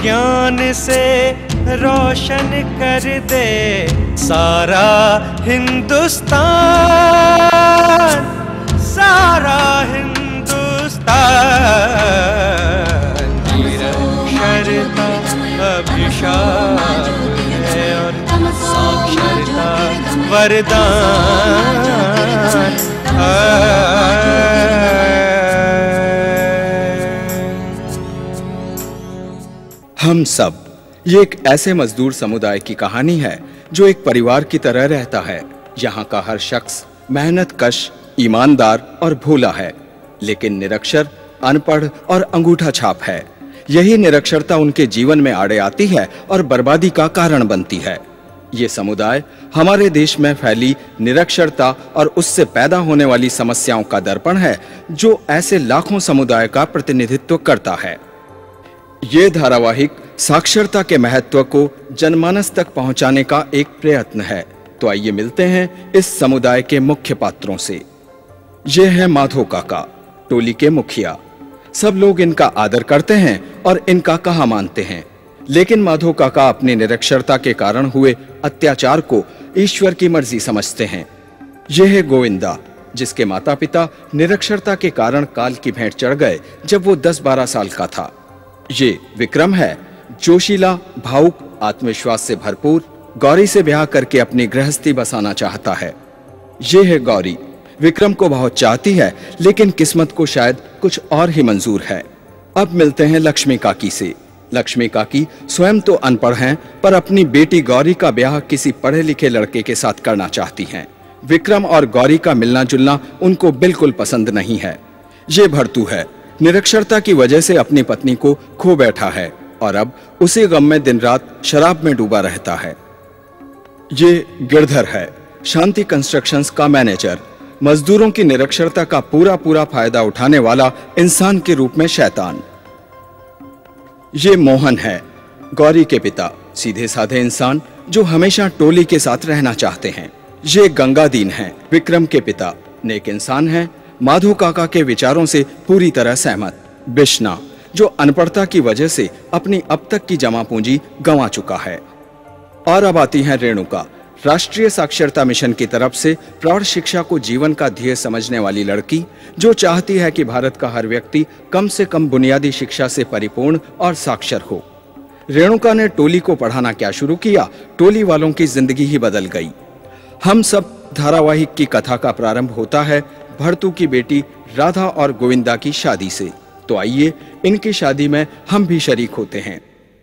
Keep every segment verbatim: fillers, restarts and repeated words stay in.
ज्ञान से रोशन कर दे सारा हिंदुस्तान, सारा हिंदुस्तान। निरक्षरता अभिशाप है और साक्षरता वरदान। हम सब, ये एक ऐसे मजदूर समुदाय की कहानी है जो एक परिवार की तरह रहता है। यहाँ का हर शख्स मेहनत कश, ईमानदार और भोला है, लेकिन निरक्षर, अनपढ़ और अंगूठा छाप है। यही निरक्षरता उनके जीवन में आड़े आती है और बर्बादी का कारण बनती है। ये समुदाय हमारे देश में फैली निरक्षरता और उससे पैदा होने वाली समस्याओं का दर्पण है, जो ऐसे लाखों समुदाय का प्रतिनिधित्व करता है। ये धारावाहिक साक्षरता के महत्व को जनमानस तक पहुंचाने का एक प्रयत्न है। तो आइए मिलते हैं इस समुदाय के मुख्य पात्रों से। ये है माधो काका, टोली के मुखिया। सब लोग इनका आदर करते हैं और इनका कहा मानते हैं, लेकिन माधो काका अपनी निरक्षरता के कारण हुए अत्याचार को ईश्वर की मर्जी समझते हैं। यह है गोविंदा, जिसके माता पिता निरक्षरता के कारण काल की भेंट चढ़ गए जब वो दस बारह साल का था। ये विक्रम है, जोशीला, भावुक, आत्मविश्वास से भरपूर, गौरी से ब्याह करके अपनी गृहस्थी बसाना चाहता है। ये है गौरी, विक्रम को बहुत चाहती है, लेकिन किस्मत को शायद कुछ और ही मंजूर है। अब मिलते हैं लक्ष्मी काकी से। लक्ष्मी काकी स्वयं तो अनपढ़ हैं, पर अपनी बेटी गौरी का ब्याह किसी पढ़े लिखे लड़के के साथ करना चाहती हैं। विक्रम और गौरी का मिलना जुलना उनको बिल्कुल पसंद नहीं है। ये भरतू है, निरक्षरता की वजह से अपनी पत्नी को खो बैठा है और अब उसी गम में दिन रात शराब में डूबा रहता है। ये गिरधर है, शांति कंस्ट्रक्शंस का मैनेजर, मजदूरों की निरक्षरता का पूरा पूरा फायदा उठाने वाला इंसान के रूप में शैतान। ये मोहन है, गौरी के पिता, सीधे साधे इंसान जो हमेशा टोली के साथ रहना चाहते हैं। ये गंगादीन है, विक्रम के पिता, नेक इंसान है, माधो काका के विचारों से पूरी तरह सहमत। बिश्ना, जो अनपढ़ता की वजह से अपनी अब तक की जमा पूंजी गंवा चुका है। और अब आती है रेणुका, राष्ट्रीय साक्षरता मिशन की तरफ से प्रौढ़ शिक्षा को जीवन का ध्येय समझने वाली लड़की, जो चाहती है कि भारत का हर व्यक्ति कम से कम बुनियादी शिक्षा से परिपूर्ण और साक्षर हो। रेणुका ने टोली को पढ़ाना क्या शुरू किया, टोली वालों की जिंदगी ही बदल गई। हम सब धारावाहिक की कथा का प्रारंभ होता है भरतू की बेटी राधा और गोविंदा की शादी से। तो आइए इनकी शादी में हम भी शरीक होते हैं।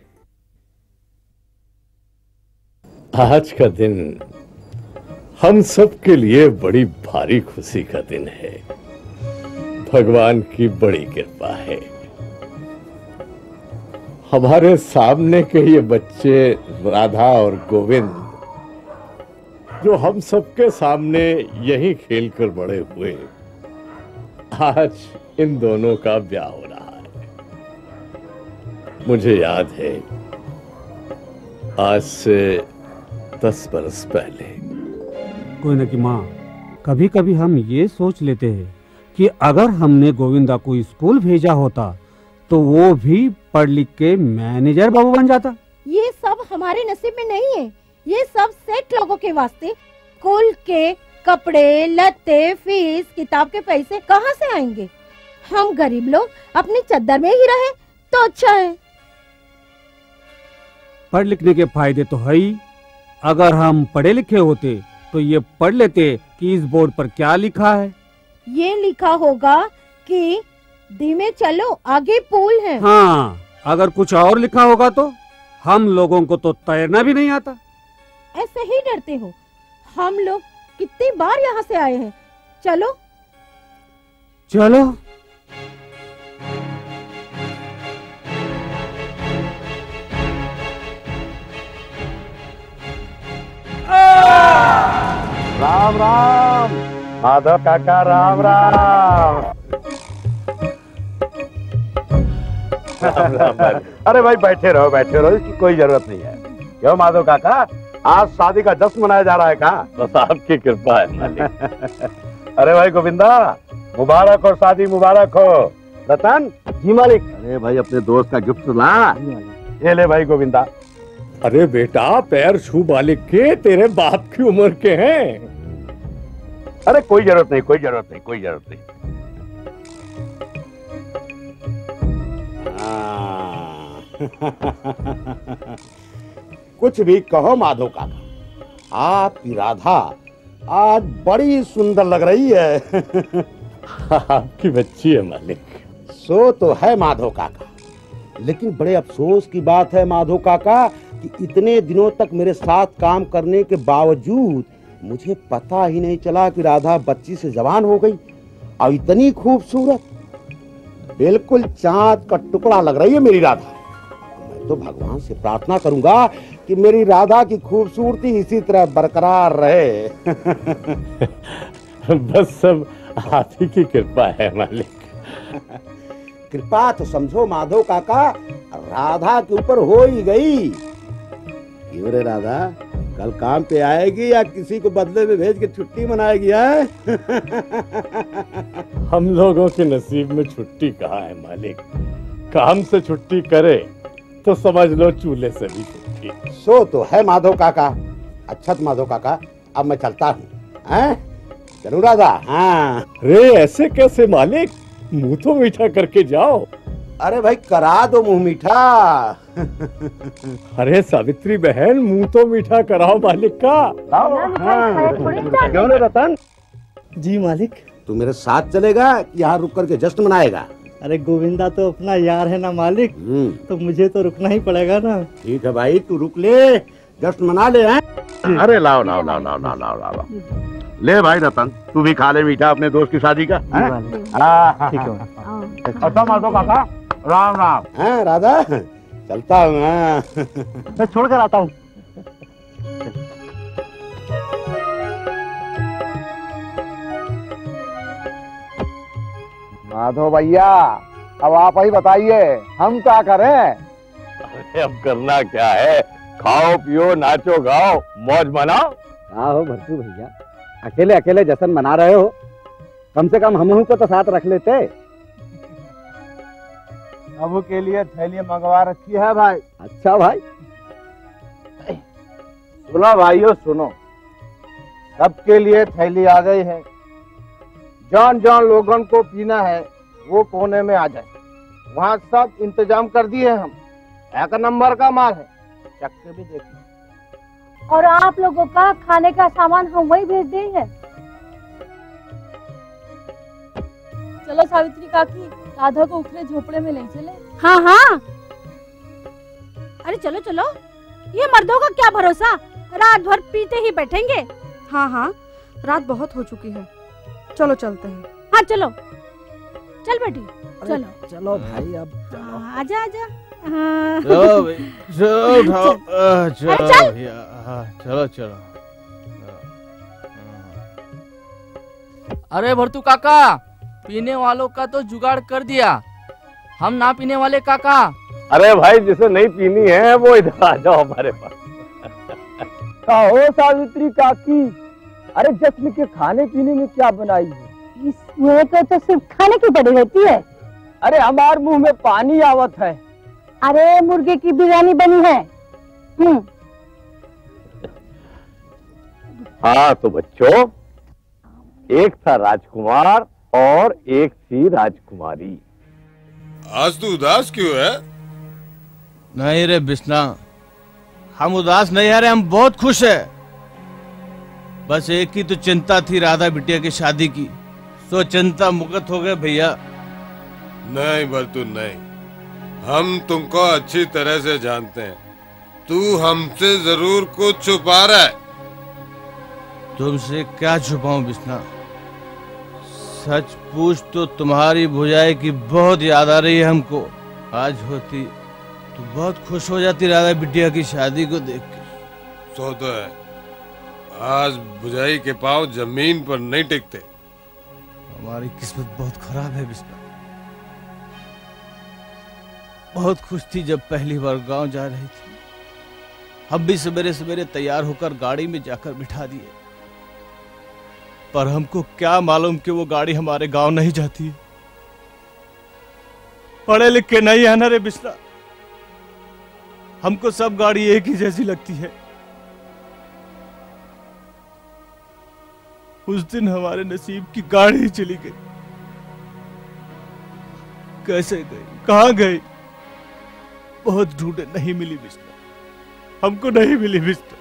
आज का दिन हम सब के लिए बड़ी भारी खुशी का दिन है। भगवान की बड़ी कृपा है। हमारे सामने के ये बच्चे राधा और गोविंद, जो हम सबके सामने यही खेलकर बड़े हुए, आज इन दोनों का ब्याह हो रहा है। मुझे याद है, आज से दस बरस पहले। गोविंदा की माँ, कभी कभी हम ये सोच लेते हैं कि अगर हमने गोविंदा को स्कूल भेजा होता तो वो भी पढ़ लिख के मैनेजर बाबू बन जाता। ये सब हमारे नसीब में नहीं है। ये सब सेठ लोगों के वास्ते। स्कूल के कपड़े, लत्ते, फीस, किताब के पैसे कहाँ से आएंगे? हम गरीब लोग अपनी चद्दर में ही रहे तो अच्छा है। पढ़ लिखने के फायदे तो है ही। अगर हम पढ़े लिखे होते तो ये पढ़ लेते कि इस बोर्ड पर क्या लिखा है। ये लिखा होगा कि धीमे चलो, आगे पुल है। हाँ, अगर कुछ और लिखा होगा तो हम लोगों को तो तैरना भी नहीं आता। ऐसे ही डरते हो? हम लोग कितनी बार यहाँ से आए हैं। चलो चलो। राम राम माधव काका, राम राम। अरे भाई बैठे रहो बैठे रहो, इसकी कोई जरूरत नहीं है। क्यों माधव काका, आज शादी का जश्न मनाया जा रहा है कहाँ? बस आपकी कृपा है मालिक। अरे भाई गोविंदा, मुबारक हो, शादी मुबारक हो। रतन। जी मालिक। अरे भाई अपने दोस्त का गिफ्ट ला। ये ले भाई गोविंदा। अरे बेटा, पैर छू बालिक के, तेरे बाप की उम्र के हैं। अरे कोई जरूरत नहीं, कोई जरूरत नहीं, कोई जरूरत नहीं। कुछ भी कहो माधव काका, आपकी राधा आज बड़ी सुंदर लग रही है। आपकी बच्ची है मालिक। सो तो है माधव काका, लेकिन बड़े अफसोस की बात है माधव काका कि इतने दिनों तक मेरे साथ काम करने के बावजूद मुझे पता ही नहीं चला कि राधा बच्ची से जवान हो गई, और इतनी खूबसूरत, बिल्कुल चांद का टुकड़ा लग रही है मेरी राधा। मैं तो भगवान से प्रार्थना करूंगा कि मेरी राधा की खूबसूरती इसी तरह बरकरार रहे। बस सब आप ही की कृपा है मालिक। कृपा तो समझो माधव काका, राधा के ऊपर हो ही गई। क्यों रे राधा, कल काम पे आएगी या किसी को बदले में भेज के छुट्टी मनाएगी? है हम लोगों के नसीब में छुट्टी कहाँ है मालिक। काम से छुट्टी करे तो समझ लो चूल्हे से भी छुट्टी। सो तो है माधव काका। अच्छा तो माधव काका, अब मैं चलता हूँ। चलो राधा। हाँ रे, ऐसे कैसे मालिक, मुंह तो मीठा करके जाओ। अरे भाई करा दो मुंह मीठा। अरे सावित्री बहन, मुंह तो मीठा कराओ मालिक का। क्यों रे रतन? जी मालिक। तू मेरे साथ चलेगा, यहाँ रुक करके जश्न मनाएगा? अरे गोविंदा तो अपना यार है ना मालिक, तो मुझे तो रुकना ही पड़ेगा ना। ठीक है भाई, तू रुक ले, जश्न मना ले। हैं? अरे लाओ लाओ लाओ लाओ लाओ लाओ लाओ ले भाई रतन, तू भी खा ले मीठा अपने दोस्त की शादी का। ठीक है। अच्छा माधव काका, राम राम। हाँ राधा, चलता हूँ। मैं छोड़ कर आता हूँ। माधव भैया, अब आप ही बताइए, हम क्या करें? अरे अब करना क्या है, खाओ पियो नाचो गाओ मौज मनाओ। हाँ हो भरतू भैया, अकेले अकेले जश्न मना रहे हो, कम से कम हम को तो साथ रख लेते। अब के लिए थैली मंगवा रखी है भाई। अच्छा भाई। सुनो भाइयों सुनो, सबके लिए थैली आ गई है। जौन जौन लोगों को पीना है वो कोने में आ जाए, वहाँ सब इंतजाम कर दिए हम। एक नंबर का माल है, चख के भी देखिए। और आप लोगों का खाने का सामान हम वही भेज देंगे। चलो सावित्री काकी, राधा को उखरे झोपड़े में ले चले। हाँ हाँ, अरे चलो चलो, ये मर्दों का क्या भरोसा, रात भर पीते ही बैठेंगे। हाँ हाँ, रात बहुत हो चुकी है, चलो चलते हैं। हाँ चलो, चल बेटी चलो। चलो भाई अब चलो। हाँ, आजा आजा। हाँ। चलो भाई, चलो उठाओ। आ, चलो अरे चल। भैया, हाँ, चलो चलो। अरे भरतू काका, पीने वालों का तो जुगाड़ कर दिया, हम ना पीने वाले काका। अरे भाई, जिसे नहीं पीनी है वो इधर आ जाओ हमारे पास। कहो सावित्री काकी, अरे जश्न के खाने पीने में क्या बनाई है? इसमें तो, तो सिर्फ खाने की पड़ी होती है। अरे हमार मुंह में पानी आवत है। अरे मुर्गे की बिरयानी बनी है। हम्म। हाँ तो बच्चों, एक था राजकुमार और एक थी राजकुमारी। आज तू उदास क्यों है? नहीं रे बिस्ना, हम उदास नहीं है रे, हम बहुत खुश है। बस एक ही तो चिंता थी राधा बिटिया की शादी की, सो चिंता मुक्त हो गए भैया। नहीं भरतू नहीं, हम तुमको अच्छी तरह से जानते हैं, तू हमसे जरूर कुछ छुपा रहा है। तुमसे क्या छुपाऊं बिस्ना, सच पूछ तो तुम्हारी भुजाई की बहुत याद आ रही है हमको। आज होती तो बहुत खुश हो जाती राधा बिटिया की शादी को देख के। सो तो है, आज भुजाई के पांव जमीन पर नहीं टिकते। हमारी किस्मत बहुत खराब है बिस्ना। बहुत खुश थी जब पहली बार गांव जा रही थी, हम भी सवेरे सवेरे तैयार होकर गाड़ी में जाकर बिठा दिए, पर हमको क्या मालूम कि वो गाड़ी हमारे गांव नहीं जाती है। पढ़े लिख के नहीं है ना रे बिस्ना, हमको सब गाड़ी एक ही जैसी लगती है। उस दिन हमारे नसीब की गाड़ी चली गई। कैसे गई, कहाँ गई? बहुत ढूंढे, नहीं मिली बिस्ना, हमको नहीं मिली बिस्ना।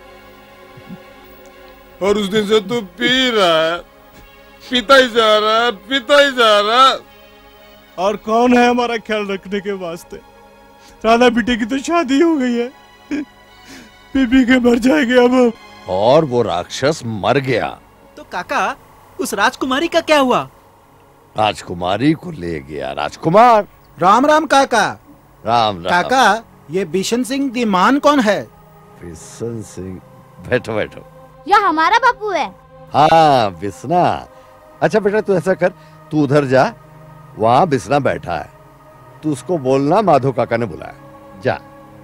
और उस दिन से तू पी रहा है, पीता ही जा रहा है, पीता ही जा रहा है। और कौन है हमारा ख्याल रखने के वास्ते? राधा बेटे की तो शादी हो गई है, पी पी के मर जाएंगे अब हम। और वो राक्षस मर गया। तो काका उस राजकुमारी का क्या हुआ? राजकुमारी को ले गया राजकुमार। राम राम काका। राम राम काका, ये बिशन सिंह दीमान कौन है? बिशन सिंह, बैठो बैठो। यह हमारा बापू है। हाँ बिस्ना। अच्छा बेटा तू ऐसा कर, तू उधर जा, वहाँ बिस्ना बैठा है, तू उसको बोलना माधव काका ने बुलाया, जा।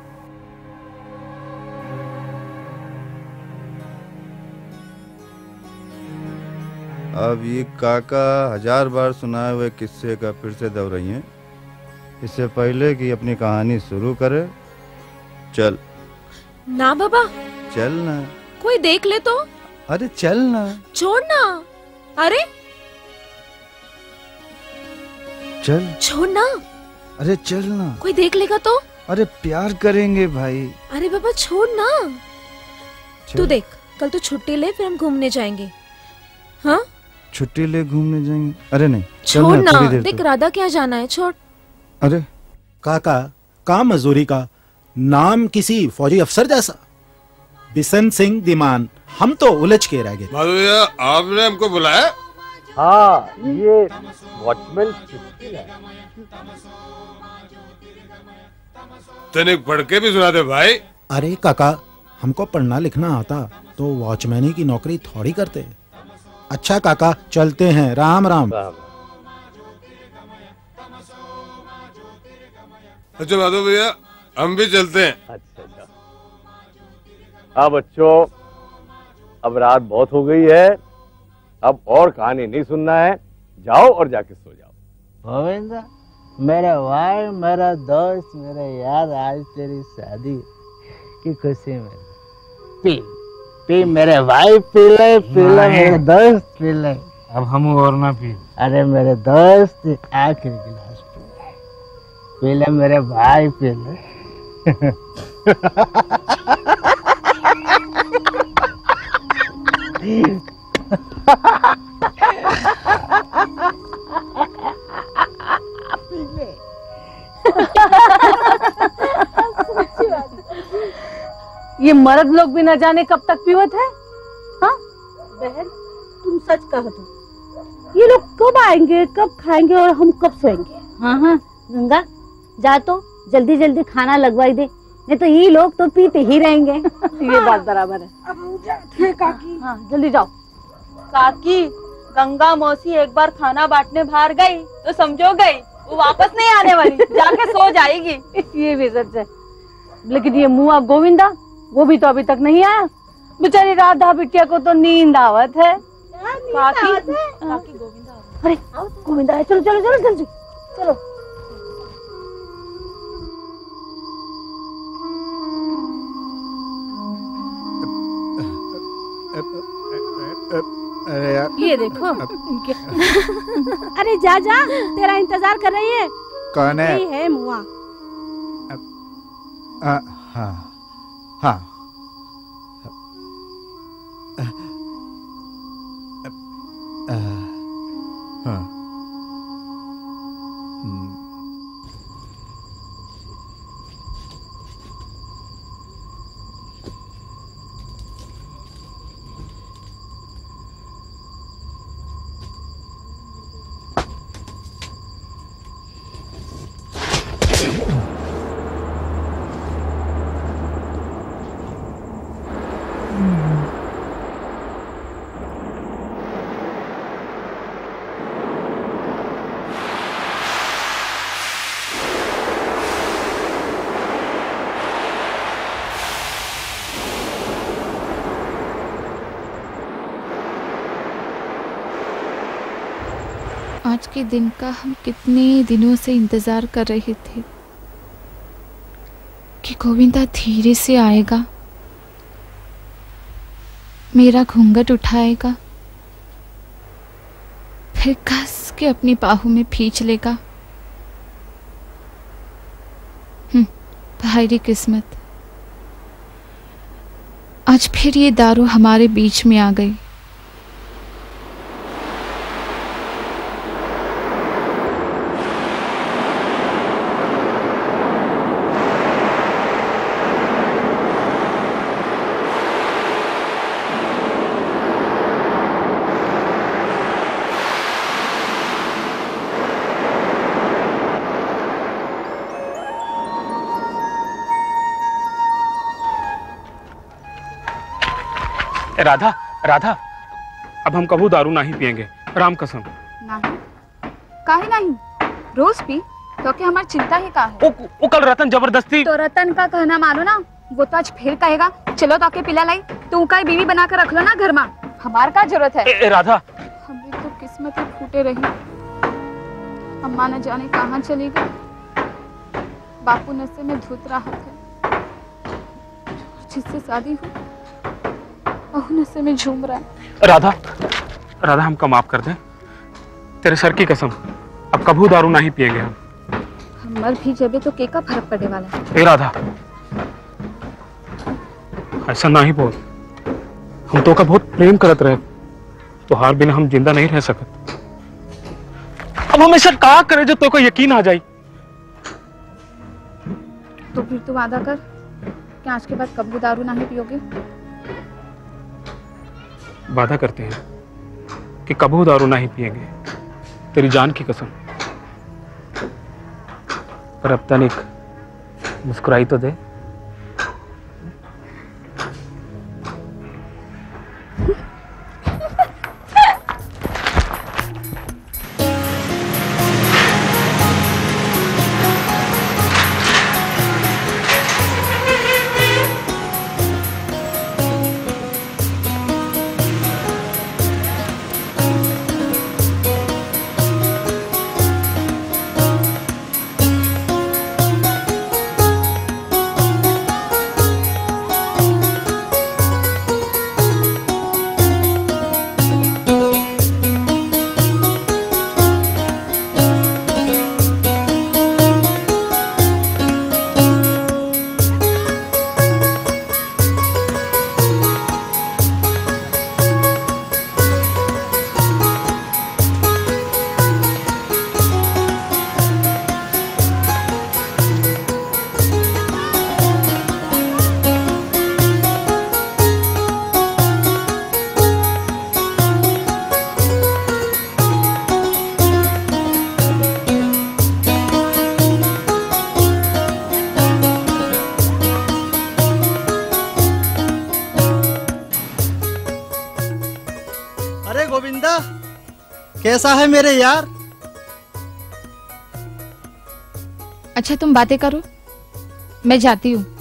अब ये काका हजार बार सुनाए हुए किस्से का फिर से दोहराई हैं। इससे पहले कि अपनी कहानी शुरू करे, चल। ना बाबा, चल ना। कोई देख ले तो। अरे चल ना। छोड़ ना। अरे चल। छोड़ ना। अरे चल ना। कोई देख लेगा तो। अरे प्यार करेंगे भाई। अरे बाबा छोड़ ना। तू देख, कल तो छुट्टी ले, फिर हम घूमने जाएंगे। हाँ छुट्टी ले घूमने जाएंगे? अरे नहीं, छोड़ ना, ना। देख राधा क्या जाना है, छोड़। अरे काका, काम मजदूरी का, नाम किसी फौजी अफसर जैसा, बिशन सिंह दीमान। हम तो उलझ के रह गए। भैया आपने हमको बुलाया? हाँ, ये वॉचमैन है। तनिक पढ़ के भी सुना दे भाई। अरे काका, हमको पढ़ना लिखना आता तो वॉचमैनी की नौकरी थोड़ी करते। अच्छा काका, चलते हैं। राम राम। अच्छा माधव भैया, हम भी चलते हैं। अच्छा अच्छा। हाँ बच्चों, अब रात बहुत हो गई है, अब और कहानी नहीं सुनना है, जाओ और जाके सो जाओ। गोविंदा, मेरा भाई, मेरा दोस्त, मेरा यार, आज तेरी शादी की खुशी में पी पी मेरे भाई, पी ले पी ले मेरे दोस्त, पी ले। अब हम और ना पी। अरे मेरे दोस्त, आखिरी गिलास पी ले, पी ले मेरे भाई, पी ले। ये मर्द लोग भी न जाने कब तक पीवत है। हाँ बहन, तुम सच कहो तो ये लोग कब आएंगे, कब खाएंगे और हम कब सोएंगे? हाँ हाँ गंगा, जा तो जल्दी जल्दी खाना लगवाई दे, नहीं तो ये लोग तो पीते ही रहेंगे। ये बात बराबर है। अब हम जाते हैं काकी। हाँ जल्दी जाओ। काकी, गंगा मौसी एक बार खाना बांटने बाहर गई तो समझो गई, वो वापस नहीं आने वाली, जाके सो जाएगी। ये भी सच है। लेकिन ये मुआ गोविंदा, वो भी तो अभी तक नहीं आया। बेचारी राधा बिटिया को तो नींद आवत है। काकी, काकी गोविंदा। अरे गोविंदा है, चलो चलो चलो जल्दी चलो। अरे यार, ये देखो इनके। अरे जा जा, तेरा इंतजार कर रही है। कौन है? यही है मुआ। हाँ हाँ हाँ। आज के दिन का हम कितने दिनों से इंतजार कर रहे थे। कि गोविंदा धीरे से आएगा, मेरा घूंघट उठाएगा, फिर कस के अपनी बाहों में खींच लेगा। हम्म, भारी किस्मत, आज फिर ये दारू हमारे बीच में आ गई। राधा, राधा, अब हम कबू दारू नहीं पिएंगे, राम कसम। नहीं, काहे नहीं? रोज पी तो क्या हमारी चिंता ही का है? ओ, ओ कल रतन जबरदस्ती। तो रतन का कहना मानो ना, वो तो आज फिर कहेगा चलो ताके पिला लाई, तू का बीवी बना कर रख लो ना घर में, हमार का जरूरत है? ए, ए, राधा, हमें तो किस्मत ही फूटे रही, अम्मा न जाने कहाँ चली गई, बापू नशे में धुत रहा है, जिससे शादी हुई बहू नशे में झूम रहा है। राधा, राधा हमको माफ कर दे, तेरे सर की कसम, अब कबू दारू नहीं पिएंगे हम। हम मर भी जबे तो के का फर्क पड़ने वाला है? ए राधा, ऐसा नहीं बोल, हम तो का बहुत प्रेम करत रहे, तो हार बिना हम जिंदा नहीं रह सकते। अब हम ऐसा क्या करे जो तो को यकीन आ जाए? तो फिर तू वादा कर कि आज के बाद कबू दारू नहीं पियोगे। वादा करते हैं कि कबू दारू नहीं पिएंगे, तेरी जान की कसम। पर अब तनिक मुस्कुराई तो दे। कैसा है मेरे यार? अच्छा तुम बातें करो, मैं जाती हूँ।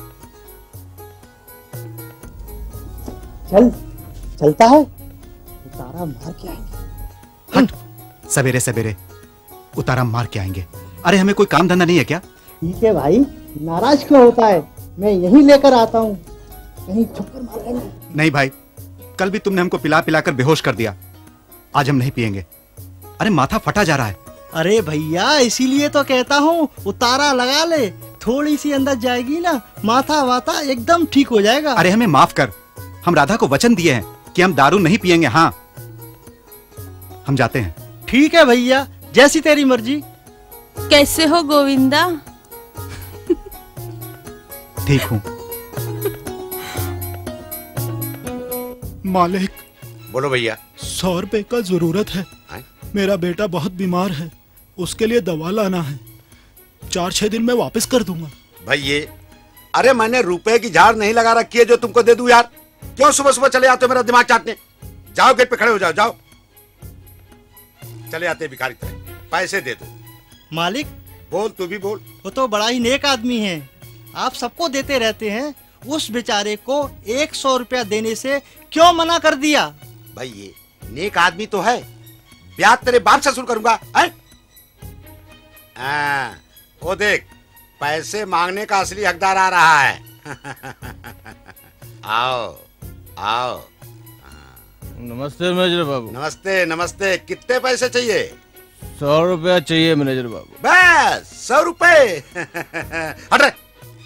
चल, चलता है, उतारा मार के आएंगे। हट, सवेरे सवेरे उतारा मार के आएंगे। अरे हमें कोई काम धंधा नहीं है क्या? ठीक है भाई, नाराज क्यों होता है? मैं यहीं लेकर आता हूँ, कहीं छप्पर मार लेंगे। नहीं भाई, कल भी तुमने हमको पिला पिला कर बेहोश कर दिया, आज हम नहीं पिएंगे। अरे माथा फटा जा रहा है। अरे भैया इसीलिए तो कहता हूँ उतारा लगा ले, थोड़ी सी अंदर जाएगी ना, माथा वाथा एकदम ठीक हो जाएगा। अरे हमें माफ कर, हम राधा को वचन दिए हैं कि हम दारू नहीं पिएंगे। हाँ, हम जाते हैं। ठीक है भैया, जैसी तेरी मर्जी। कैसे हो गोविंदा? ठीक हूँ। मालिक। बोलो भैया। सौ रुपए का जरूरत है, है? मेरा बेटा बहुत बीमार है, उसके लिए दवा लाना है, चार छह दिन में वापस कर दूंगा। भाई ये, अरे मैंने रुपए की झाड़ नहीं लगा रखी है जो तुमको दे दूं यार। क्यों सुबह सुबह चले आते हो मेरा दिमाग चाटने? जाओ गेट पे खड़े हो जाओ, जाओ। चले आते भिखारी तरह, पैसे दे दो। मालिक। बोल, तू भी बोल। वो तो बड़ा ही नेक आदमी है, आप सबको देते रहते हैं, उस बेचारे को एक सौ रुपया देने से क्यों मना कर दिया? भाई ये नेक आदमी तो है, ब्याज तेरे बाप से शुरू करूंगा। है? आ, वो देख, पैसे मांगने का असली हकदार आ रहा है। आओ आओ। नमस्ते मैनेजर बाबू। नमस्ते नमस्ते। कितने पैसे चाहिए? सौ रुपया चाहिए मैनेजर बाबू। बस सौ रुपए। हट रे।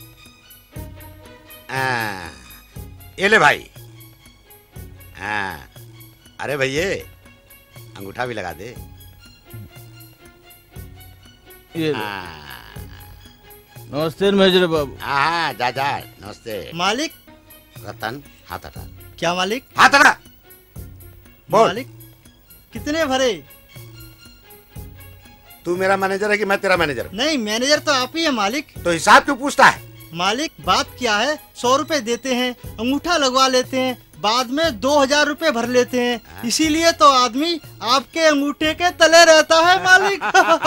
आ, ये ले भाई। आ, अरे भैया अंगूठा भी लगा दे। ये नमस्ते मैनेजर बाबू। हाँ जा जा। नमस्ते मालिक। रतन हाथ हटा। क्या मालिक? हाथ हटा। बोल। मालिक कितने भरे? तू मेरा मैनेजर है कि मैं तेरा मैनेजर? नहीं, मैनेजर तो आप ही है मालिक। तो हिसाब क्यों पूछता है? मालिक बात क्या है, सौ रुपए देते हैं, अंगूठा लगवा लेते हैं, बाद में दो हजार रुपए भर लेते हैं, इसीलिए तो आदमी आपके अंगूठे के तले रहता है मालिक।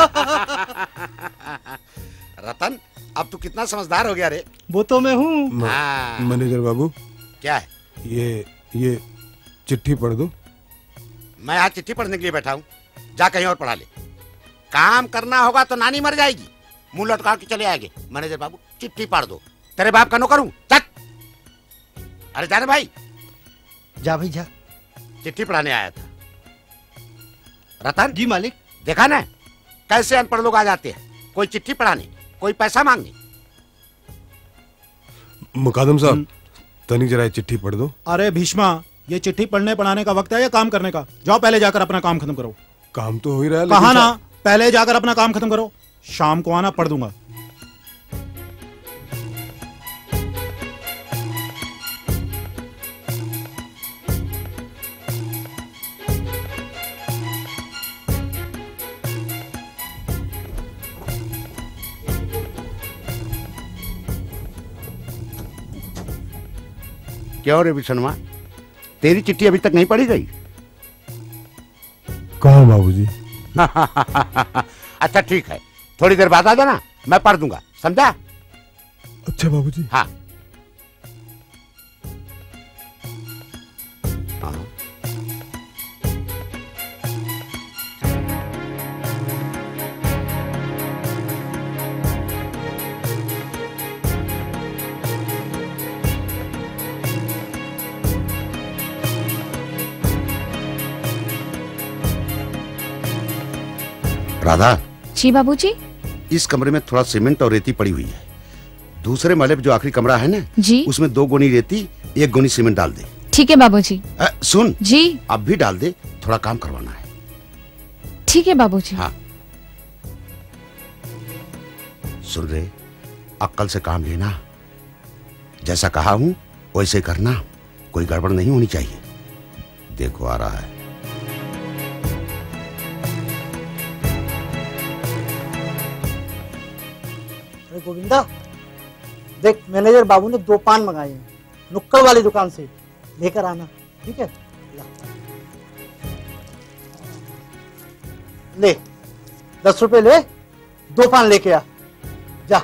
रतन अब तू कितना समझदार हो गया रे। वो तो मैं हूँ। मैनेजर बाबू क्या है ये? ये चिट्ठी पढ़ दो। मैं यहाँ चिट्ठी पढ़ने के लिए बैठा हूँ, जा कहीं और पढ़ा ले। काम करना होगा तो नानी मर जाएगी, मुंह लटका के चले आएंगे। मैनेजर बाबू चिट्ठी पढ़ दो। तेरे बाप का नौकर हूँ, चल। अरे जा रे भाई, जा भाई जा। चिट्ठी पढ़ाने आया था। रतन जी मालिक। देखा ना कैसे अनपढ़ लोग आ जाते हैं, कोई चिट्ठी पढ़ाने, कोई पैसा मांगने। मुकादम साहब तनी जरा चिट्ठी पढ़ दो। अरे भीष्मा, ये चिट्ठी पढ़ने पढ़ाने का वक्त है या काम करने का? जाओ पहले जाकर अपना काम खत्म करो। काम तो हो ही रहा है। कहा ना, पहले जाकर अपना काम खत्म करो, शाम को आना, पढ़ दूंगा। क्यों रे बिशनवा, तेरी चिट्ठी अभी तक नहीं पढ़ी गई? कहाँ बाबूजी? अच्छा ठीक है, थोड़ी देर बाद आ जाना, मैं पढ़ दूंगा, समझा? अच्छा बाबूजी। हाँ। राधा। जी बाबूजी। इस कमरे में थोड़ा सीमेंट और रेती पड़ी हुई है। दूसरे महले पे जो आखिरी कमरा है ना जी, उसमें दो गोनी रेती एक गोनी सीमेंट डाल दे। ठीक है बाबूजी। आ, सुन जी, अब भी डाल दे, थोड़ा काम करवाना है। ठीक है बाबूजी। हाँ सुन रे, अक्ल से काम लेना, जैसा कहा हूं वैसे करना, कोई गड़बड़ नहीं होनी चाहिए। देखो आ रहा है। गोविंदा देख, मैनेजर बाबू ने दो पान मंगाए हैं, नुक्कड़ वाली दुकान से, लेकर आना, ठीक है? ले दस रुपए ले, दो पान लेके आ, जा।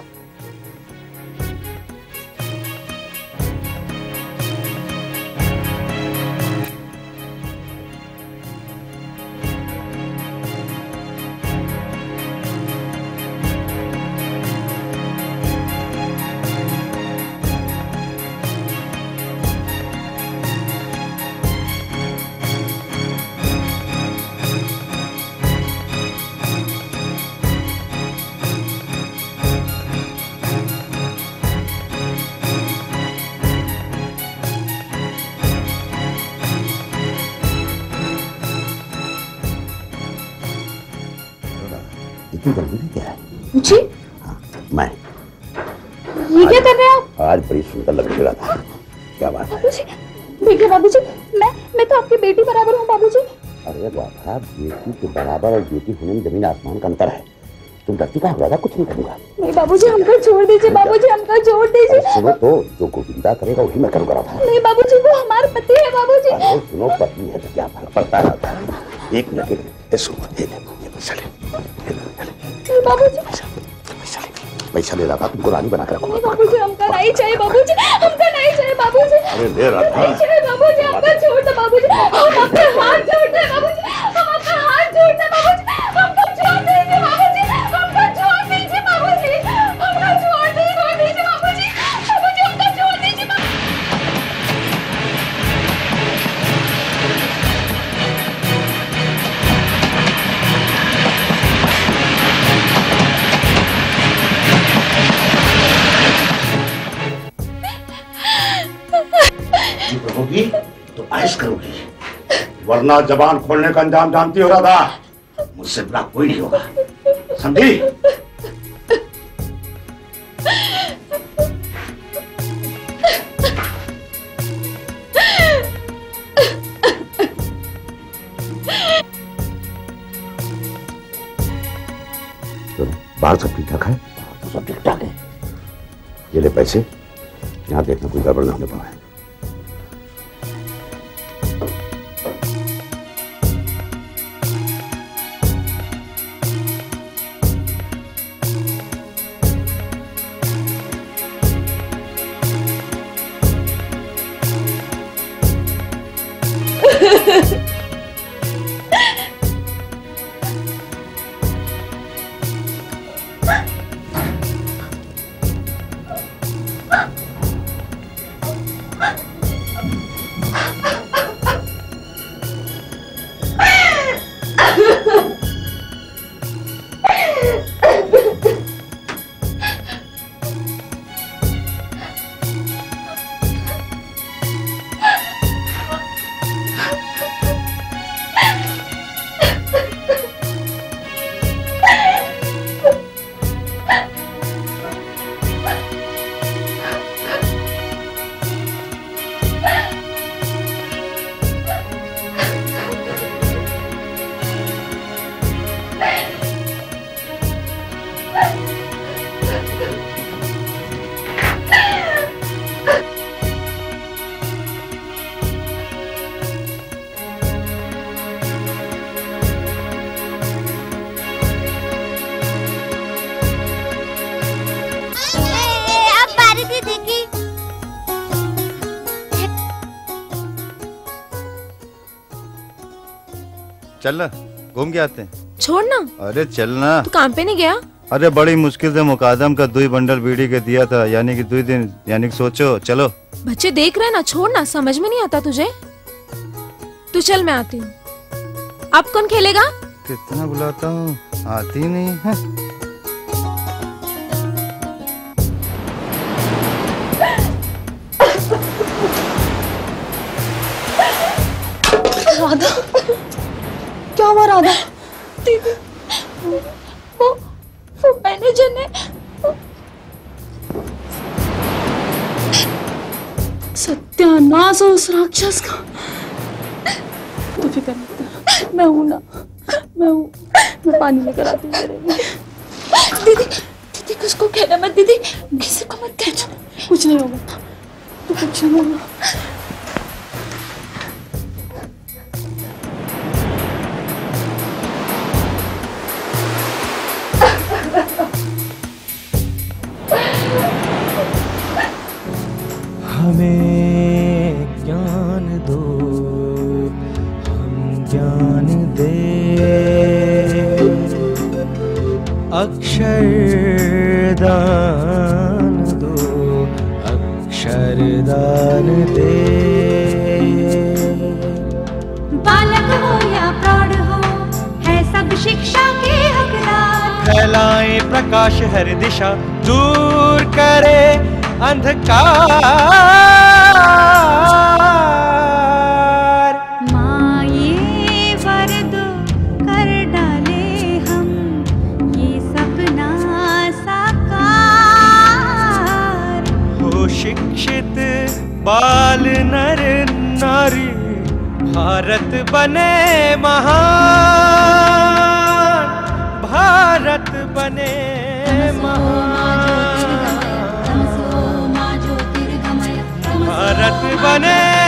इतनी जल्दी क्या है? जी हाँ, मैं ये क्या कर रहे हैं आप? आज बड़ी सुंदर लग रहा था। क्या बात है? बाबूजी, देखिए बाबूजी, मैं मैं तो आपकी बेटी बराबर हूँ बाबूजी। अरे बाबा, बेटी के बराबर और बेटी होने में जमीन आसमान का अंतर है। तुम डरती का होगा, कुछ नहीं करूंगा। नहीं बाबूजी, हमको छोड़ दीजिए बाबूजी, हमको छोड़ दीजिए। सुनो तो, जो गोविंदा करेगा वही मैं करूंगा। नहीं बाबूजी, वो हमारे पति है बाबूजी। अरे सुनो, पति है तो क्या फर्क पड़ता है? एक मिनट, ये सुनो, ये ये पैसा ले बाबूजी। पैसा ले रहा, तुमको रानी बना कर रखो। नहीं बाबूजी, हमका नहीं चाहिए बाबूजी, हमका नहीं चाहिए बाबूजी। अरे ले रहा था। नहीं चाहिए बाबूजी, हमका छोड़ दो बाबूजी, हम आपका हाथ जोड़ते हैं बाबूजी, हम आपका हाथ जोड़ते हैं बाबूजी, हमको छोड़ दीजिए बाबूजी, हमको छोड़ दीजिए बाबूजी, हमको छोड़ करेगी तो ऐश करोगी, वरना जबान खोलने का अंजाम जानती हो राधा। मुझसे बुरा कोई नहीं होगा, समझी? बाहर सब ठीक ठाक है? तो सब ठीक ठाक है। ये ले पैसे, यहाँ देखना कोई गड़बड़ ना होने पाए। चल ना घूम के आते हैं। छोड़ ना। अरे चलना। तू काम पे नहीं गया? अरे बड़ी मुश्किल से मुकादम का दुई बंडल बीड़ी के दिया था, यानी कि दुई दिन, यानी कि सोचो। चलो बच्चे देख रहे ना, छोड़ ना। समझ में नहीं आता तुझे? तू चल, मैं आती हूँ। अब कौन खेलेगा? कितना बुलाता हूँ, आती नहीं है। राधा, क्या हुआ राधा? दीदी, वो वो मैनेजर ने सत्यानाश और उस राक्षस का। तो फिक्र मत कर, मैं हूं ना, मैं हूं। मैं पानी लेकर आती हूँ तेरे लिए। दीदी, दीदी किसको कहना मत, दीदी किसी को मत कहना। कुछ नहीं होगा, तो कुछ नहीं होगा। हमें ज्ञान दो, हम ज्ञान दे, अक्षरदान दो, अक्षरदान दे। बालक हो या प्रौढ़ हो, है सब शिक्षा के हकदार। फैलाए प्रकाश हर दिशा, दूर करे अंधकार। माँ ये वर दो, कर डाले हम ये सपना साकार। हो शिक्षित बाल नर नारी, भारत बने महान, भारत बने महान, भारत बने